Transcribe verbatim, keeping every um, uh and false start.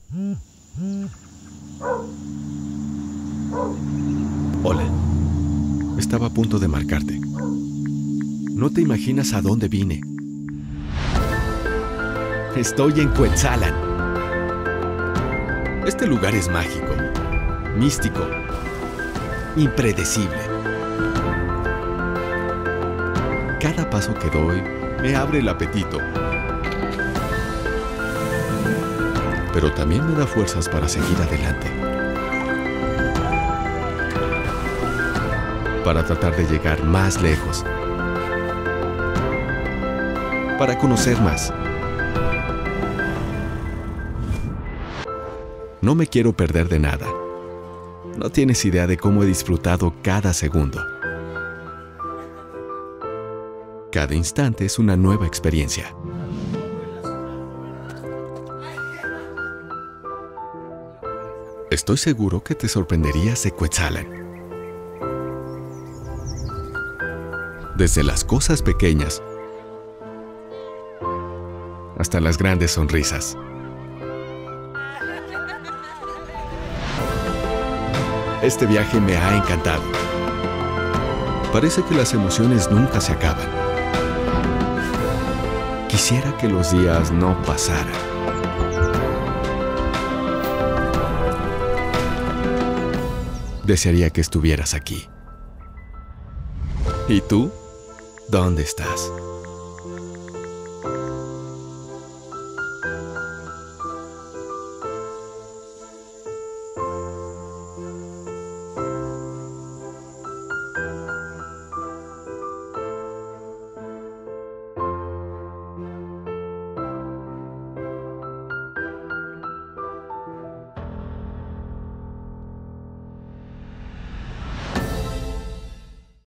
Hola. Estaba a punto de marcarte. No te imaginas a dónde vine. Estoy en Cuetzalan. Este lugar es mágico, místico, impredecible. Cada paso que doy me abre el apetito. Pero también me da fuerzas para seguir adelante. Para tratar de llegar más lejos. Para conocer más. No me quiero perder de nada. No tienes idea de cómo he disfrutado cada segundo. Cada instante es una nueva experiencia. Estoy seguro que te sorprenderías de Cuetzalan. Desde las cosas pequeñas hasta las grandes sonrisas. Este viaje me ha encantado. Parece que las emociones nunca se acaban. Quisiera que los días no pasaran. Desearía que estuvieras aquí. ¿Y tú? ¿Dónde estás?